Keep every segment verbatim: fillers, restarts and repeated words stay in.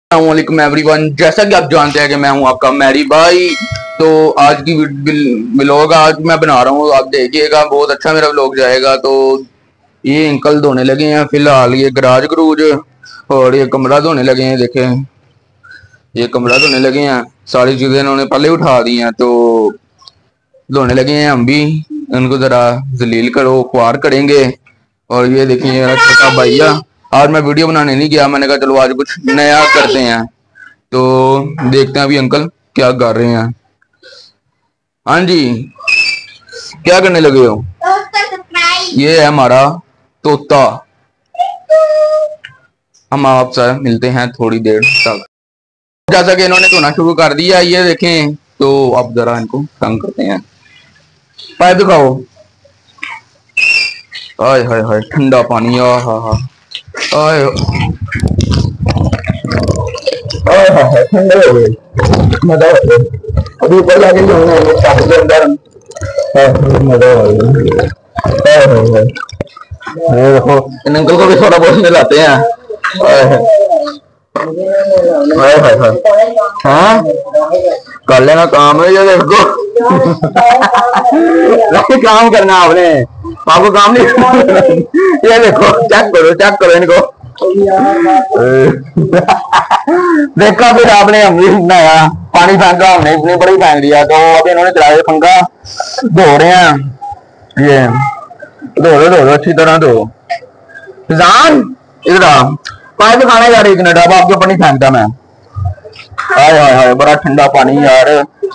अस्सलामुअलैकुम एवरीवन, जैसा कि आप जानते हैं कि मैं हूं आपका मैरी भाई। तो आज की व्लॉग आज मैं बना रहा हूं, आप देखिएगा, बहुत अच्छा मेरा व्लॉग जाएगा। तो ये अंकल धोने लगे हैं फिलहाल, ये गराज गरूज और ये कमरा धोने लगे हैं। देखें, ये कमरा धोने लगे हैं, सारी चीजें इन्होंने पहले उठा दी हैं तो धोने लगे हैं। हम भी उनको जरा जलील करो ख्वार करेंगे। और ये देखिए मेरा छोटा भैया, आज मैं वीडियो बनाने नहीं गया, मैंने कहा चलो आज कुछ नया करते हैं। तो देखते हैं अभी अंकल क्या कर रहे हैं। हाँ जी, क्या करने लगे हो? ये है हमारा तोता। हम आपसे मिलते हैं थोड़ी देर तक। जैसा कि इन्होंने धोना शुरू कर दिया, ये देखें। तो अब जरा इनको तंग करते हैं। पाइप दिखाओ। हाय हाय हाय, ठंडा पानी। आ हा हा आए आए ठंडे हो गए, मजा हो गया। अभी ऊपर जाके अंदर मजा हो गया। देखो इन अंकल को भी थोड़ा बहुत मिलाते हैं। हाँ कर लेना काम है ये, देखो काम करना आपने, आपको काम नहीं करना। ये देखो, चेक करो चेक करो इनको। देखा फिर आपने, हमने नया पानी फेंका, हमने इतनी बड़ी फेंक दिया। तो अब इन्होंने चलाया पंखा, धो रहे हैं। ये धो दो धो दो अच्छी तरह धो। जान इधर पाइप खाने जा रही है अब आपके ऊपर नहीं फेंकता मैं। हाय हाय हाय, बड़ा ठंडा पानी यार।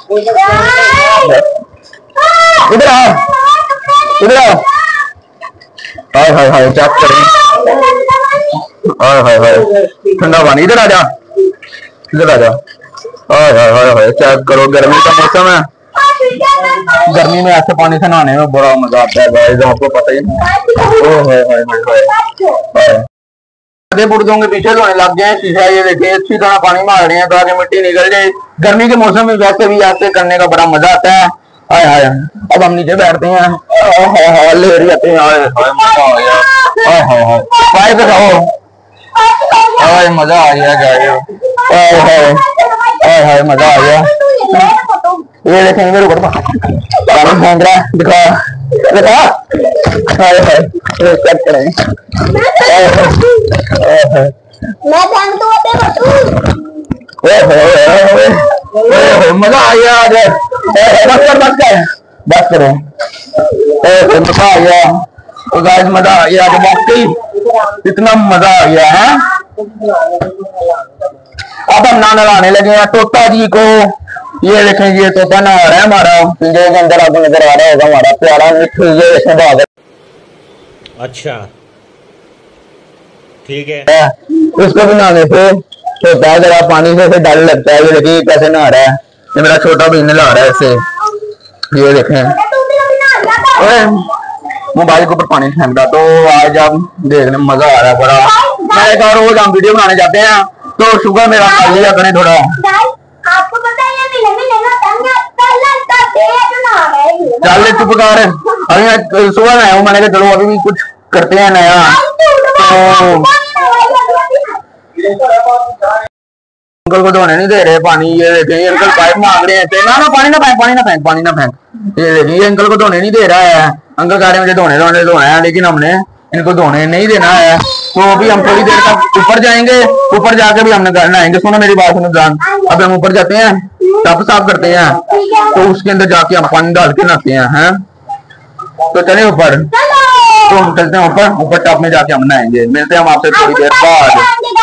इधर आ इधर आ। हाय हाय हाय, चेक करें। हाय हाय हाय, ठंडा पानी। इधर आ जा, इधर आ जा। हाय हाय हाय हाय, चेक करो। गर्मी का मौसम है, गर्मी में ऐसे पानी से नहाने में बड़ा मजा आता है गाइस, आपको पता ही नहीं। ओ हाय हाय हाय, पुर्जों के पीछे धोने लग गए शीशा। ये देखिए अच्छी तरह पानी मार रहे हैं ताकि मिट्टी निकल जाए। गर्मी के मौसम में वैसे भी ऐसे करने का बड़ा मजा आता है। हाय हाय, अब हम नीचे बैठते हैं। ले रही आते हैं। हाय हाय हाय, पाइप दिखाओ। हाय मजा आ गया गाइस। हाय हाय हाय हाय, मजा आ गया। ये देखेंगे मेरे ऊपर पानी फेंक रहा है, दिखा दिखा। हाय हाय, चेक करें। मैं जानता हूँ मजा आ गया आज। बस कर बस कर बस करो। मजा आ गया तो गाइस, मजा आ गया आज, वाकई इतना मजा आ गया है। अब हम ना नहलाने लगे हैं तोता जी को। ये देखें, ये तोता नहा रहा है हमारा पिंजरे के अंदर। आपको नजर आ रहा होगा हमारा प्यारा मिट्टू। ये देखें बादल। अच्छा ठीक है, उसको भी नहाने से होता है जरा पानी से डर लगता है। ये देखिए कैसे नहा रहा है, ये मेरा छोटा भी नहा रहा है इससे। ये देखें, मोबाइल के ऊपर पानी फेंक रहा। तो आज आप देखने में मजा आ रहा है बड़ा। मैंने कहा रोज हम वीडियो बनाने जाते हैं तो शुगर मेरा खा लिया करें थोड़ा। आपको पता है चल चुप कर। अभी सुबह में आया हूँ, मैंने कहा चलो अभी भी कुछ करते हैं नया। अंकल को धोने नहीं दे रहे पानी। ये देखें अंकल पाइप मांग रहे हैं। ना ना पानी ना फेंक, पानी ना फेंक, पानी ना फेंक। ये देखिए अंकल को धोने नहीं दे रहा है। अंकल कह रहे हैं मुझे धोने धोने धोना है, लेकिन हमने इनको धोने नहीं देना है। तो अभी हम थोड़ी देर तक ऊपर जाएंगे, ऊपर जाके भी हमने नहाएंगे। सुनो मेरी बात, सुनो जान। अब हम ऊपर जाते हैं, टब साफ करते हैं, तो उसके अंदर जाके हम पानी डाल के नहाते हैं। हैं तो चले ऊपर, तो हम चलते हैं ऊपर। ऊपर टब में जाके हम नहाएंगे। मिलते हैं हम आपसे थोड़ी देर बाद।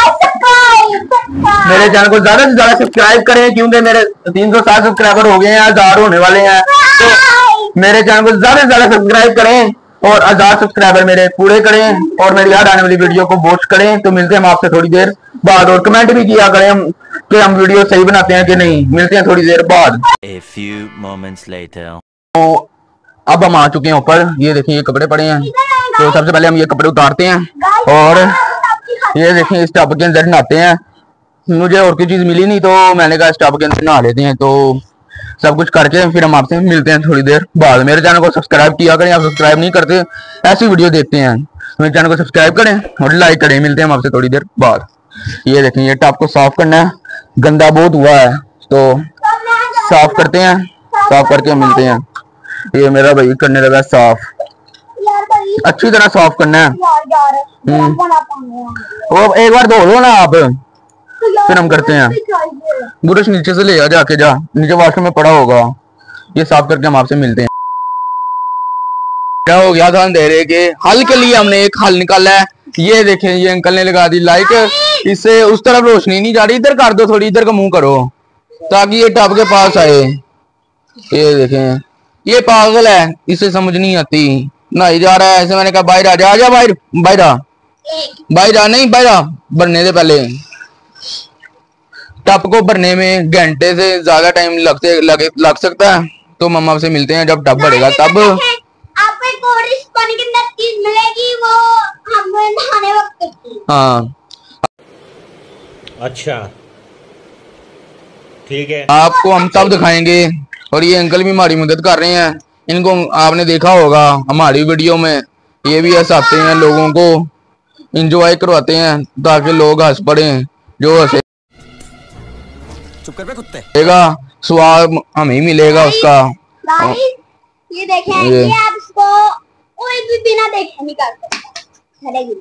मेरे चैनल को ज्यादा से ज्यादा सब्सक्राइब करें, क्योंकि मेरे तीन सौ साठ सब्सक्राइबर हो गए हैं, हजार होने वाले हैं। तो मेरे चैनल को ज्यादा से ज्यादा सब्सक्राइब करें और हजार सब्सक्राइबर मेरे पूरे करें और मेरी याद आने वाली वीडियो को वॉच करें। तो मिलते हैं हम आपसे थोड़ी देर बाद। और कमेंट भी किया करें हम कि हम वीडियो सही बनाते हैं कि नहीं। मिलते हैं थोड़ी देर बाद। A few moments later. तो अब हम आ चुके हैं ऊपर। ये देखिए ये कपड़े पड़े हैं, तो सबसे पहले हम ये कपड़े उतारते हैं और ये देखिए इस टब के अंदर नहाते हैं। मुझे और कोई चीज मिली नहीं तो मैंने कहा इस टब के अंदर नहा लेते हैं। तो सब कुछ करके फिर हम आपसे मिलते हैं थोड़ी देर बाद। मेरे चैनल को सब्सक्राइब किया करें, आप सब्सक्राइब नहीं करते, ऐसी वीडियो देखते हैं, मेरे चैनल को सब्सक्राइब करें और लाइक करें। मिलते हैं हम आपसे थोड़ी देर बाद। ये देखें, ये टब को साफ करना है, गंदा बहुत हुआ है तो साफ करते हैं, साफ करके मिलते हैं। ये मेरा भाई करने लगा साफ, अच्छी तरह साफ करना है। वो एक बार धो लो ना आप, फिर हम करते हैं। ब्रश नीचे से ले आ, जाके जा, नीचे वॉशरूम में पड़ा होगा। ये साफ करके हम आपसे मिलते हैं। क्या हो गया था अंधेरे के हल के लिए हमने एक हल निकाला है। ये देखें, ये अंकल ने लगा दी लाइट, इससे उस तरफ रोशनी नहीं जा रही, इधर कर दो थोड़ी, इधर का मुंह करो ताकि ये टब के पास आए। ये देखें, ये पागल है, इसे समझ नहीं आती, नहाई जा रहा है ऐसे। मैंने कहा बाहर आ जा, आजा बाहर, बाहर आ, बाहर आ, नहीं बाहर आ, भरने से पहले। टब को भरने में घंटे से ज्यादा टाइम लगते लग, लग सकता है। तो मम्मा से मिलते हैं जब टब भरेगा तब। आपको एक और इस पानी के अंदर चीज मिलेगी, वो हम नहाने वक्त की। हाँ अच्छा ठीक है, आपको हम तब दिखाएंगे। और ये अंकल भी हमारी मदद कर रहे हैं, इनको आपने देखा होगा हमारी वीडियो में, ये भी हंसाते हैं, लोगों को एंजॉय करवाते हैं ताकि लोग हंस पड़े। जो हंसे चुप कर बे कुत्ते, स्वाद हमें ही मिलेगा उसका। ये देखें, ये, ये आप इसको कोई भी बिना देखे नहीं कर सकता।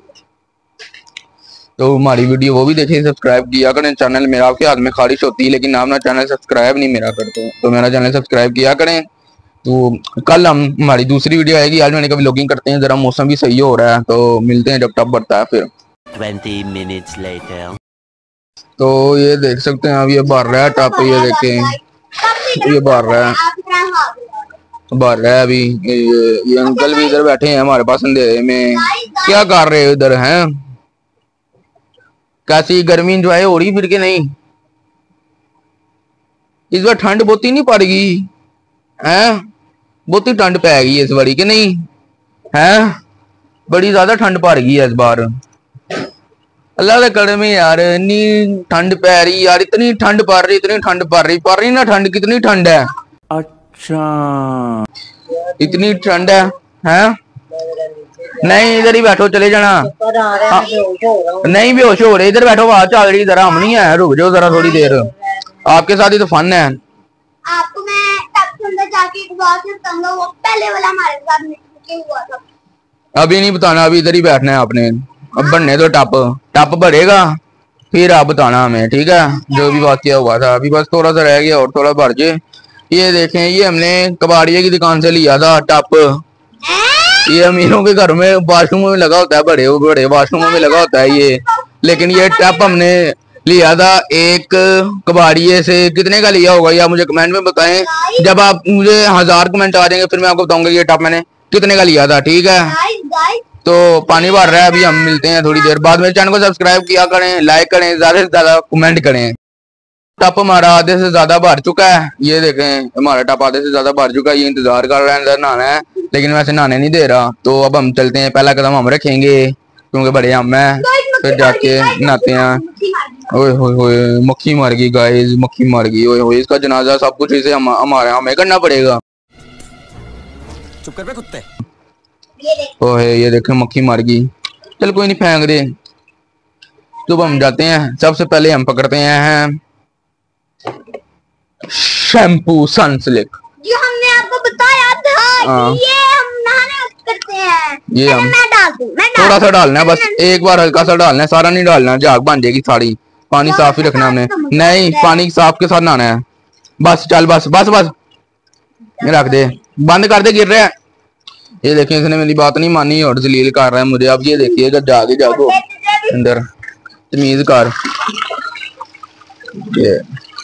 तो हमारी वीडियो वो भी देखें, सब्सक्राइब किया करें चैनल। मेरा आपके हाथ में खारिश होती है लेकिन आप ना चैनल सब्सक्राइब नहीं मेरा करते, तो मेरा चैनल सब्सक्राइब किया करें। तो कल हम हमारी दूसरी वीडियो आएगी। आज मैंने कभी व्लॉगिंग करते हैं, जरा मौसम भी सही हो रहा है, तो मिलते हैं जब टब बढ़ता है फिर। Twenty minutes later. तो ये देख सकते हैं, अब ये भर रहा है टब, ये देखें, ये भर रहा है, भर रहा है अभी। ये, ये अंकल भी इधर बैठे हैं हमारे पास अंधेरे में, क्या कर रहे हो इधर हैं? कैसी गर्मी इंजॉय हो रही फिर के नहीं? इस बार ठंड बहुत ही नहीं पड़ेगी हैं, बहुत ही ठंड पैगी इस बारी के नहीं है, बड़ी ज्यादा ठंड पड़ गई है इस बार। अल्लाह के कड़े में यार, इतनी ठंड पै रही यार, इतनी ठंड पड़ रही, इतनी ठंड पड़ रही पड़ रही ना ठंड, कितनी ठंड है। अच्छा इतनी ठंड है हैं? नहीं इधर ही बैठो, चले जाना। हाँ, नहीं बेहोश हो रहे, इधर बैठो, वहां चल रही, जरा हम नहीं है, रुक जाओ जरा थोड़ी देर, आपके साथ ही तो फन है। आपको मैं टब के अंदर जाके एक बात बताऊंगा, वो पहले वाला हमारे साथ में हुआ था। अभी नहीं बताना, अभी इधर ही बैठना है आपने। अब बनने दो टप, टप भरेगा फिर आप बताना हमें, ठीक है? जो भी बात किया हुआ था, अभी बस थोड़ा सा रह गया और थोड़ा भर जाए। ये देखें, ये हमने कबाड़िया की दुकान से लिया था टप। ये अमीरों के घर में वाशरूम में लगा होता है, बड़े बड़े वाशरूमों में लगा होता है ये, लेकिन ये टप हमने लिया था एक कबाड़िए से। कितने का लिया होगा ये आप मुझे कमेंट में बताएं। जब आप मुझे हजार कमेंट आ जाएंगे फिर मैं आपको बताऊंगा ये टप मैंने कितने का लिया था, ठीक है? तो पानी भर रहा है अभी, हम मिलते हैं थोड़ी देर बाद। मेरे चैनल को सब्सक्राइब किया करें, लाइक करें, ज्यादा से ज्यादा कमेंट करें। टप हमारा आधे से ज्यादा भर चुका है, ये देखें हमारा टप आधे से ज्यादा भर चुका है। ये इंतजार कर रहा है अंदर नहाना है, लेकिन वैसे नहाने नहीं दे रहा। तो अब हम चलते हैं, पहला कदम हम रखेंगे क्योंकि बड़े हम हैं, फिर जाके नहाते हैं। ओए होए होए, मक्खी मर गई गाइस, मक्खी मर गई। ओए होए, इसका जनाजा सब कुछ इसे हम हमारे हमें करना पड़ेगा। चुप कर बे कुत्ते। ओए ये देखें मक्खी मर गई, चल कोई नहीं फेंक दे। तो हम जाते हैं, सबसे पहले हम पकड़ते हैं शैम्पू सनसिल्क, जो हमने आपको बताया था कि ये हम नहाने वक्त करते हैं। ये हम मैं डाल दूं, मैं डाल थोड़ा सा डालना है बस, एक बार हल्का सा डालना है, सारा नहीं डालना, झाग बन जाएगी साड़ी। पानी साफ ही रखना हमने, नहीं पानी साफ के साथ नहाना है बस। चल बस बस बस रख दे, बंद कर दे, गिर रहा है। ये देखिए इसने मेरी बात नहीं मानी और जलील कर रहा है मुझे। अब ये देखिए जब जागे जागो अंदर, तमीज कर। ये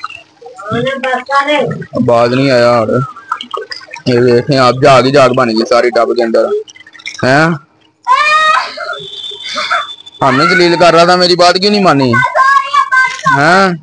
बात नहीं आया और ये देखें आप, जाग ही जाग बन गई सारी टब के अंदर हैं। हमने जलील कर रहा था, मेरी बात क्यों नहीं मानी हैं?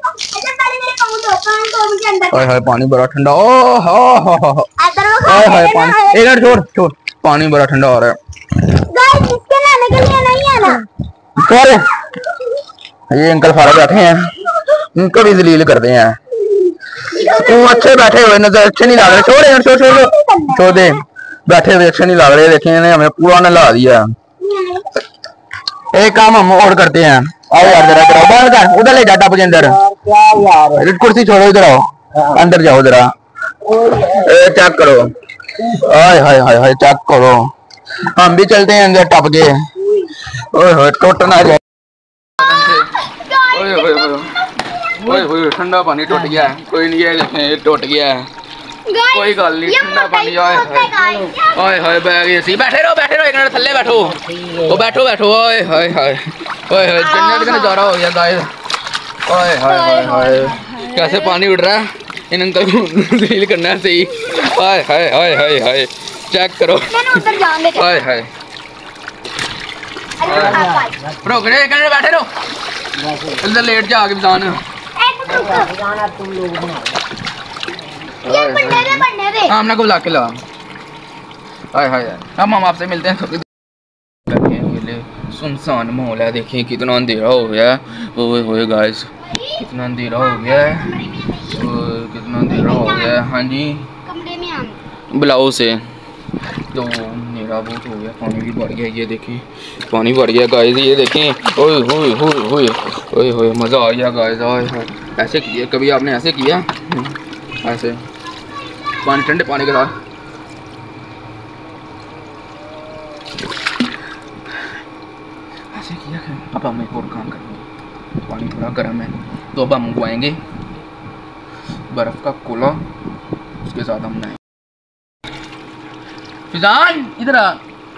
हाय हाय पानी बड़ा ठंडा, ओ हो हो हो, हाय हाय पानी, एक मिनट छोड़ छोड़, पानी बड़ा ठंडा हो रहा है। गाइस इसके नहाने के लिए नहीं आना। चल ये अंकल सारे बैठे हैं, इनको भी जलील करते हैं। तू अच्छे बैठे हुए नजर अच्छे नहीं लग रहे, छोड़ यार, छोड़ छोड़ छोड़ दे, बैठे हुए अच्छे नहीं लग रहे। देखें इन्हें हमें पूरा नला दिया। एक काम हम और करते हैं, आओ यार जरा इधर आओ, बंद कर, उधर ले जा टप के अंदर। क्या यार, कुर्सी छोड़ो, इधर आओ, अंदर जाओ जरा, चेक करो, हाय हाय हाय हाय चेक करो। हम भी चलते हैं अंदर टप के, ओए होए टूट ना जाए। ओए होए ओए होए ठंडा पानी टूट गया है, कोई नहीं है देखें टूट गया है, कोई गल नहीं, ठंडा पानी। ओए ओए होए बैग सी, बैठे रहो बैठे रहो, एक मिनट थल्ले बैठो, ओ बैठो बैठो। ओए हाय हाय ओए होए जन्नत का नजारा हो गया गाइस। ओए हाय हाय हाय कैसे पानी उड़ रहा है, इन अंकल को फील करना है सही। हाय हाय हाय हाय हाय चेक करो, हाय हाय रुक रे, एक मिनट बैठे रहो, इधर लेट जा आगे बिजान। तुम लोग हमने को बुला के ला, हाय हाय हम हम आपसे मिलते हैं थोड़ी देर। सुनसान माहौल है, देखिए कितना अंधेरा हो गया है, ओए होए गाइस कितना अंधेरा हो गया है, कितना अंधेरा हो गया है। हाँ जी कमरे में हम बुलाओ से, तो अंधेरा बहुत हो गया, पानी भी बढ़ गया, ये देखिए पानी बढ़ गया गाइस, ये देखें, ओए होए होए होए ओए होए मज़ा आ गया गाइस। ओए होए ऐसे किया कभी आपने, ऐसे किया ऐसे पानी ठंडे पानी के साथ, ऐसे किया। अब हम एक और काम करेंगे, पानी थोड़ा गर्म है तो अब हम मंगवाएंगे बर्फ़ का कोला, उसके साथ हम नहाएंगे। फिजान इधर आ,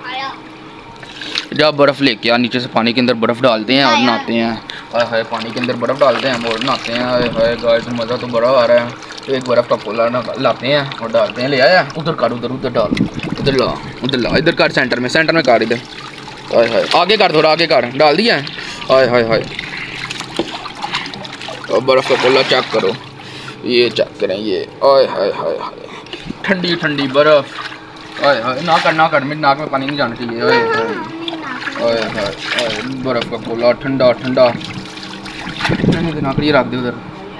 जब बर्फ़ लेके आ, नीचे से पानी के अंदर बर्फ़ डालते हैं और नहाते हैं। हाय हाय पानी के अंदर बर्फ़ डालते हैं हम और नहाते हैं। हाय हाय गाइस मज़ा तो बड़ा आ रहा है। तो एक बर्फ़ का कोला लाते हैं और डालते हैं, ले आया उधर काट, उधर उधर डाल, उधर ला उधर ला, इधर काट, सेंटर में सेंटर में काट इधर। हाय हाय आगे काट, थोड़ा आगे काट, डाल दिया है। हाय हाय हाय और बर्फ़ का कोला चेक करो, ये चेक करें ये, हाय हाय हाय हाय ठंडी ठंडी बर्फ़। हाय हाय ना कर ना कर, मेरी नाक में पानी नहीं जाना चाहिए। हाय हाय हाय हाय बर्फ़ का कोला ठंडा ठंडा, ना कर, ये रख दे उधर।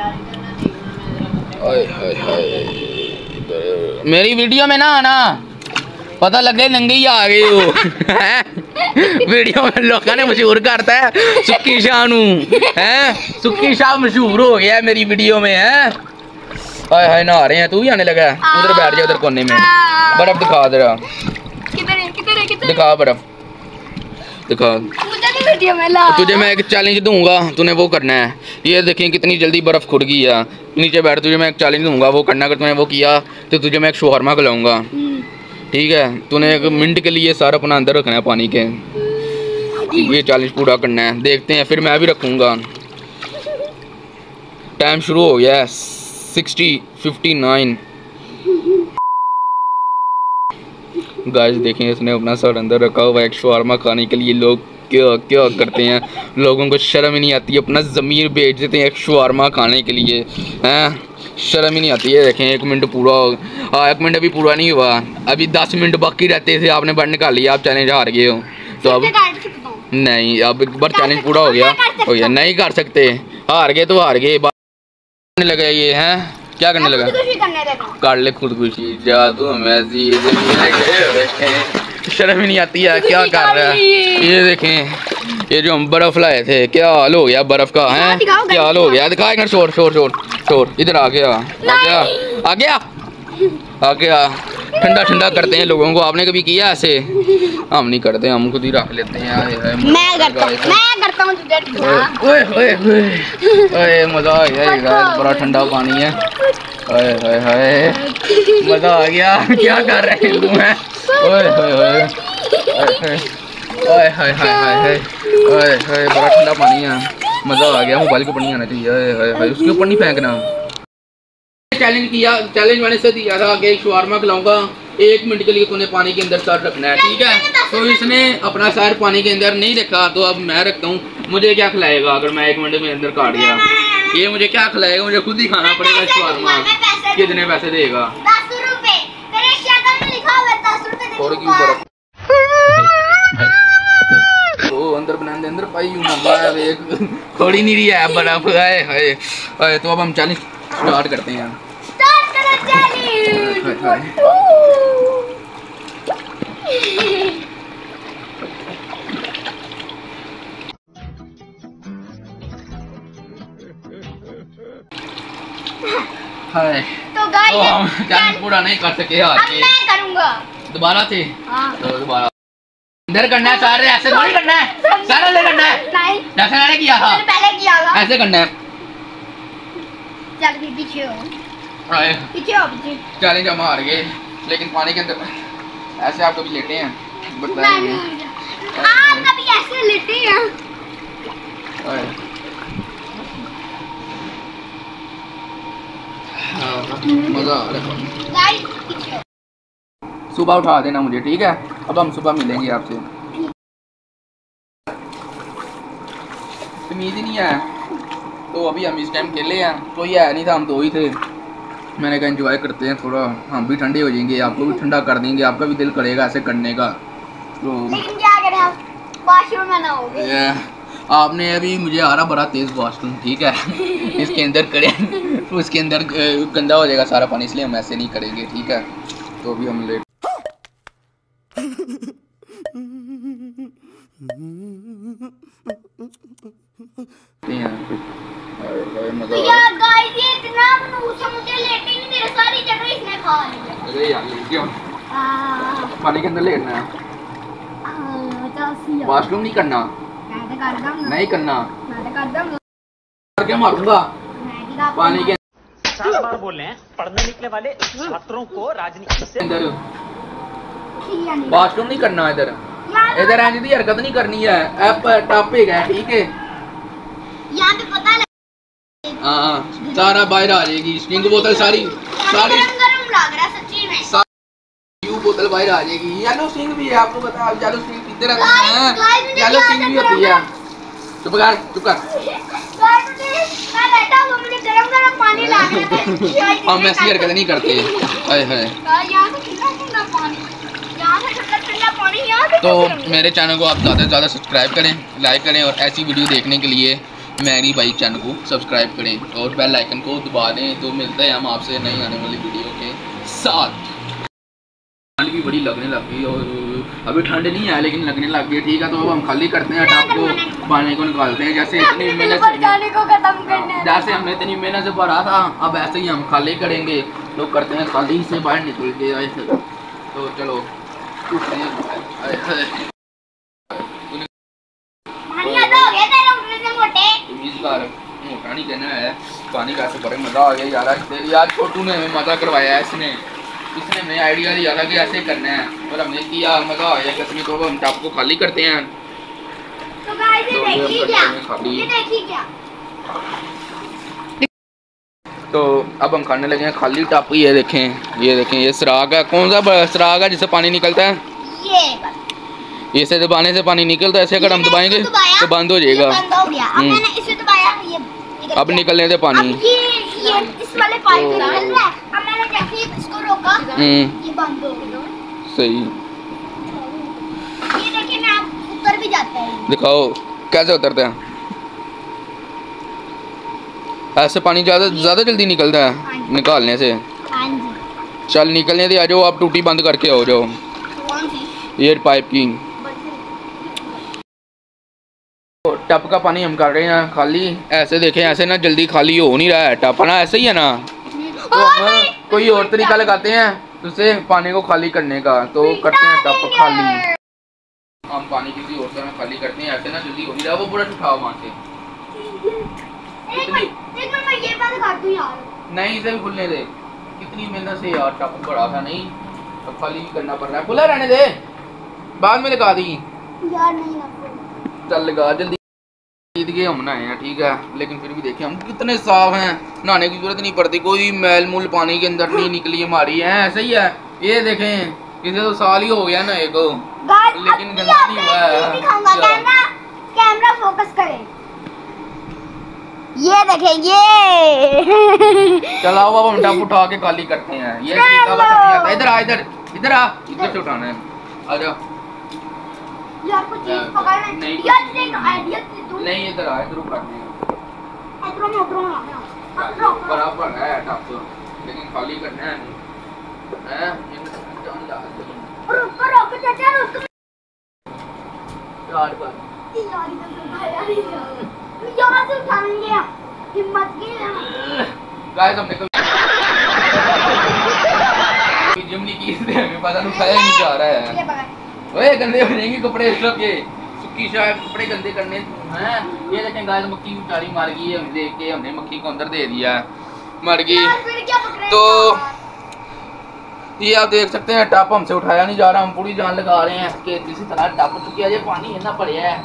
हाय हाय हाय मेरी वीडियो में ना आना, पता लगे नंगे ही आ गए हो। वीडियो में लोगों ने मशहूर करता है सुक्की शाह नू है, सुक्की शाह मशहूर हो गया है मेरी वीडियो में है। हाय हाय नहा रहे हैं, तू भी आने लगा है, उधर बैठ जा उधर कोने में, बर्फ दिखा जरा, दिखा बर्फ दिखा। तुझे मैं एक चैलेंज दूंगा, तूने वो करना है, ये देखें कितनी जल्दी बर्फ खुद गई है, नीचे बैठ, तुझे मैं एक चैलेंज दूंगा, वो करना, अगर तूने वो किया तो तुझे मैं एक शवारमा खिलाऊंगा, ठीक है? तूने एक मिनट के लिए सारा अपना अंदर रखना है पानी के, ये चैलेंज पूरा करना है, देखते हैं, फिर मैं भी रखूँगा। टाइम शुरू हो गया है, सिक्सटी फिफ्टी नाइन। गाइस देखें इसने अपना सर अंदर रखा हुआ है, एक शवारमा खाने के लिए लोग क्या क्या करते हैं, लोगों को शर्म ही नहीं आती, अपना ज़मीर बेच देते हैं एक शवारमा खाने के लिए, हैं? शर्म ही नहीं आती है। देखें एक मिनट पूरा, हाँ एक मिनट अभी पूरा नहीं हुआ, अभी दस मिनट बाकी रहते थे, आपने बट निकाल लिया, आप चैलेंज हार गए हो, तो अब नहीं, अब एक बार चैलेंज पूरा हो गया हो गया, नहीं कर सकते, हार गए तो हार गए। करने लगा ये हैं, क्या करने लगा, कर ले खुदकुशी, जादू ऐसी, शर्म ही नहीं आती है, क्या कर रहा है। ये देखें ये जो हम बर्फ लाए थे, क्या हाल हो गया बर्फ का, है क्या हाल हो गया, दिखा एक शोर शोर शोर शोर, इधर आ गया आ गया आ गया आ गया। ठंडा ठंडा करते हैं लोगों को, आपने कभी किया ऐसे? हम नहीं करते, हम खुद ही रख लेते हैं। मैं करता हूं, मैं करता हूं तुझे। ओए ओए ओए मजा आ गया, बड़ा ठंडा पानी है, ओए ओए ओए मजा आ गया। क्या कर रहे हैं तुम? है ओए ओए ओए ओए हाय हाय हाय ओए ओए बड़ा ठंडा पानी है, मजा आ गया। मोबाइल के ऊपर नहीं आना चाहिए, ओए ओए उसके ऊपर नहीं फेंकना। चैलेंज किया, चैलेंज मैंने से दिया था कि शवारमा खिलाऊंगा, एक मिनट के लिए तूने पानी के अंदर सर रखना है, ठीक है? तो इसने अपना सर पानी के अंदर नहीं रखा, तो अब मैं रखता हूँ। मुझे क्या खिलाएगा अगर मैं एक मिनट में अंदर काट गया? ये मुझे क्या खिलाएगा? मुझे खुद ही खाना पड़ेगा शवारमा। कितने पैसे देगा? दस रुपए। तेरे शक्ल में लिखा हुआ है दस रुपए। थोड़ी क्यों बर्फ ओ अंदर बनाने अंदर पाई हूँ मैं, एक थोड़ी नहीं रही है बर्फ। हाय हाय तो अब हम चैलेंज स्टार्ट करते हैं। स्टार्ट करो चैलेंज। हाय तो गाइस तो हम चैलेंज पूरा नहीं कर सके हार अब के। मैं करूंगा। दोबारा से हाँ तो दोबारा इधर करना है, सारे ऐसे थोड़ी करना है, सारा ले करना है नहीं जैसे मैंने किया था मैंने पहले किया था। ऐसे करना है। चल भी पीछे हो आए, पीछे हो पीछे। चैलेंज हम हार गए, लेकिन पानी के अंदर ऐसे आप कभी लेटे हैं बताइए। आप कभी ऐसे लेटे हैं? आए। हाँ, मजा आ रहा है। गाइस पीछे हो। सुबह उठा देना मुझे, ठीक है? अब हम सुबह मिलेंगे आपसे। तमीज़ ही नहीं है तो अभी हम इस टाइम खेले हैं, कोई है नहीं था, हम दो ही थे। मैंने कहा एंजॉय करते हैं थोड़ा, हम भी ठंडे हो जाएंगे, आपको भी ठंडा कर देंगे, आपका भी दिल करेगा ऐसे करने का। तो लेकिन क्या करें हम, वॉशरूम में ना हो गए। ये, आपने अभी मुझे आ रहा बड़ा तेज़ वॉशरूम, ठीक है? इसके अंदर करें उसके अंदर गंदा हो जाएगा सारा पानी, इसलिए हम ऐसे नहीं करेंगे, ठीक है? तो अभी हम लेट मजा यार गाइस ये इतना मनूस है, मुझे लेटे नहीं दे रहा, सारी जगह इसने खा लिया। अरे यार लेट क्यों? आ पानी के अंदर लेटना है, आ वॉशरूम नहीं करना, मैं तो कर दूंगा, नहीं करना, मैं तो कर दूंगा, करके मारूंगा मैं की बात पानी के चार बार बोल रहे हैं पढ़ने निकले वाले छात्रों को राजनीति से अंदर। ठीक है नहीं वॉशरूम नहीं करना इधर, यार इधर ऐसी दी हरकत नहीं करनी है। ऐप टॉपिक है, ठीक है? यहाँ पे पता लग हाँ सारा बाहर आ जाएगी, स्टिंग बोतल सारी सारी गरम गरम लग रहा है सच्ची में। यू बोतल बाहर आ जाएगी। येलो स्टिंग भी है, आपको पता है? येलो स्टिंग कितने रहते गाइस, हैं? गाइस, मुझे येलो क्या स्टिंग भी आता होती है। है? चुप कर चुप कर। गाइस मुझे मैं बैठा हूँ, मुझे गरम गरम पानी ला रहा हम ऐसी हरकत नहीं करते। हाय हाय। यहाँ से ठंडा ठंडा पानी, यहाँ से ठंडा ठंडा पानी, यहाँ से तो ठंडा- मेरे चैनल को आप ज़्यादा से ज़्यादा सब्सक्राइब करें, लाइक करें, और ऐसी वीडियो देखने के लिए मैरी बाई चैनल को सब्सक्राइब करें और बेल आइकन को दबा दें। तो मिलते हैं हम आपसे नई आने वाली वीडियो के साथ। ठंड भी बड़ी लगने लग गई, और अभी ठंड नहीं है लेकिन लगने लग गई, ठीक है? तो अब हम खाली करते हैं टब को, पानी को निकालते हैं। जैसे इतनी मेहनत ऊपर जाने को खत्म करने हैं। जैसे हमने इतनी मेहनत से भरा था, अब ऐसे ही हम खाली करेंगे। तो करते हैं खाली से बाहर निकल के ऐसे। तो चलो उठते हैं। आए, आए। पानी आधा हो गया तेरा उठने से मोटे। तमीज़ कर, मोटा नहीं कहना है। पानी का बड़े मज़ा आ गया यार, तेरी यार छोटू ने हमें मज़ा करवाया है, इसने इसने हमें आइडिया दिया था कि ऐसे करना है, और हमने किया, मज़ा आया कसम। तो हम टब को खाली करते हैं। तो गाइस ये तो देखिए हम क्या, करते हैं खाली। ये देखिए क्या, तो अब हम खाने लगे हैं खाली टप। ये देखें, ये देखें, ये सुराग है। कौन सा ब- सुराग है जिससे पानी निकलता है? ये बस। इसे दबाने से पानी निकलता है, ऐसे अगर हम मैंने दबाएंगे इसको दबाया, तो बंद हो ये जाएगा। बंद हो गया। अब हम्म। मैंने इसे दबाया, ये निकल अब गया। निकलने से पानी। अब ये ये इस वाले पाइप से निकल रहा है। अब मैंने जैसे ही इसको रोका, हम्म। ये बंद हो गया। सही, ये देखिए मैं आप ऊपर भी जाता है। दिखाओ कैसे उतरता है। ऐसे पानी ज़्यादा ज़्यादा जल्दी निकलता है निकालने से। हाँ जी। चल निकलने दे, आ जाओ आप, टूटी बंद करके हो जाओ कौन सी? एयर पाइप की। तो टप का पानी हम कर रहे हैं खाली। ऐसे देखें, ऐसे ना जल्दी खाली हो नहीं रहा है टप ना, ऐसे ही है ना। तो हम कोई और तरीका लगाते हैं उससे पानी को खाली करने का। तो करते हैं टप खाली, हम पानी किसी और तरह खाली करते हैं। ऐसे ना जल्दी हो नहीं रहा, वो पूरा उठाओ वहाँ से। एक मिनट, एक मिनट मैं ये बंद कर दूं यार। नहीं इसे भी खुलने दे, कितनी मेहनत से यार टप बड़ा था, नहीं अब खाली भी करना पड़ रहा है। खुला रहने दे, बाद में लगा दी। यार नहीं ना, चल लगा जल्दी। ईद के हम नहाए हैं, ठीक है? लेकिन फिर भी देखें हम कितने साफ हैं, नहाने की जरूरत नहीं पड़ती, कोई मैल मूल पानी के अंदर नहीं निकली हमारी है। ऐसे ही है, ये देखें, इसे तो साल ही हो गया नहाए को, लेकिन गंदा नहीं हुआ है। दिखाऊंगा। कैमरा कैमरा फोकस करे, ये देखें ये। चलाओ अब हम टप उठा के खाली करते हैं। ये तरीका बस नहीं आता। इधर आ, इधर इधर आ, इधर से उठाना है। आ जा। यार कुछ चीज पकड़ना है। नहीं, यार तुझे एक आइडिया दे दूं। नहीं इधर आ, इधर करते हैं। इधरों में उधरों में आ जा। बराबर है टप, लेकिन खाली करना है। हैं रुको रुको चाचा रुको। यार पर यार इधर से यार इधर यहाँ से उठाएंगे, हिम्मत की है। गाइस हमने कभी जिम नहीं की इसलिए हमें पता नहीं खाया नहीं जा रहा है। ओए गंदे हो जाएंगे कपड़े इस लोग के सुक्की शायद कपड़े गंदे करने हैं। ये देखें गाइस मक्खी बेचारी मर गई है, देख के हमने मक्खी को अंदर दे दिया मर गई। तो ये आप देख सकते हैं टप हमसे उठाया नहीं जा रहा, हम पूरी जान लगा रहे हैं कि किसी तरह टप चुकी है। ये पानी इतना पड़े है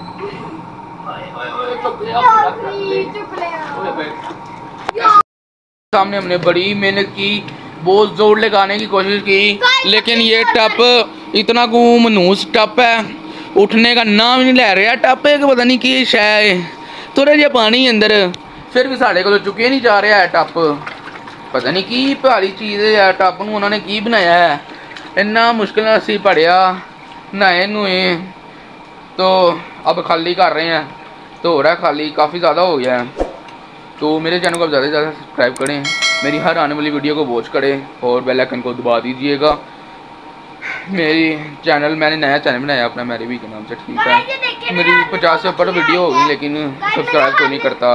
सामने हमने बड़ी मेहनत की, बहुत जोर लगाने की कोशिश की, लेकिन ये टप इतना मनूस टप है, उठने का नाम ही नहीं ले रहा। टप है कि पता नहीं की शायद थोड़ा जिहा पानी अंदर, फिर भी साढ़े को चुके नहीं जा रहा है टप। पता नहीं की भारी चीज़ है टप नूं उन्होंने की बनाया है, इन्ना मुश्किल असी पढ़िया नहाए नुए तो अब खाली कर रहे हैं, तो हो रहा है खाली, काफ़ी ज़्यादा हो गया है। तो मेरे चैनल को आप ज़्यादा से ज़्यादा सब्सक्राइब करें, मेरी हर आने वाली वीडियो को वॉच करें और बेल आइकन को दबा दीजिएगा। मेरी चैनल मैंने नया चैनल बनाया अपना मेरी भी के नाम से, ठीक है। मेरी पचास से ऊपर वीडियो होगी लेकिन सब्सक्राइब कोई नहीं करता।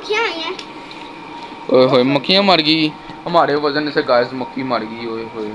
ओए होए मक्खियाँ मर गई हमारे वजन से गाइस, मक्खी मर गई। ओए होए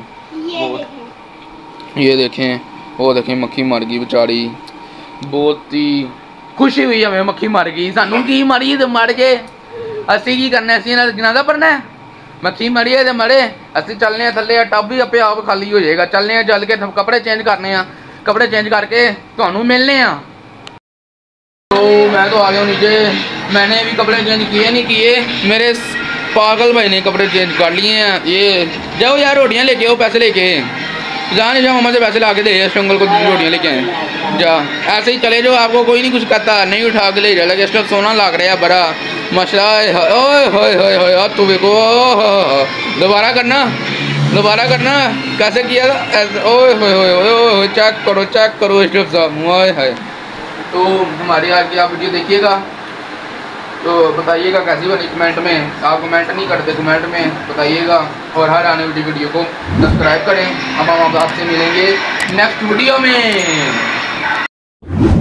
ये देखें, वो देखें मक्खी मर गई बेचारी, बहुत ही खुशी हुई हमें मक्खी मर गई। सानू की मरी तो मर गए, असी की करना, असी जनाजा पढ़ना है। मक्खी मरी है तो मरे, असी चलने थले टब भी अपने आप खाली हो जाएगा। चलने चल के कपड़े चेंज करने, कपड़े चेंज करके तो मिलने। तो मैं तो आ गया नीचे, मैंने भी कपड़े चेंज किए नहीं किए, मेरे पागल भाई ने कपड़े चेंज कर लिए हैं। ये जाओ यार रोटियां लेके आओ, पैसे लेके जा नहीं जाओ, मम्मा से पैसे ला के दे शंगल को रोटियां लेके आए जा। ऐसे ही चले जाओ, आपको कोई नहीं कुछ कहता, नहीं उठा के ले जा। इसका सोना लग रहा है बड़ा मसला। ओए होए होए होए तू देखो, दोबारा करना दोबारा करना कैसे किया था। ओए होए होए होए चेक करो चेक करो इशरफ साहब, ओए है। तो हमारी आज की आप वीडियो देखिएगा तो बताइएगा कैसी बनी कमेंट में। आप कमेंट नहीं करते, कमेंट में बताइएगा और हर आने वाली वीडियो को सब्सक्राइब करें। अब हम आपसे मिलेंगे नेक्स्ट वीडियो में।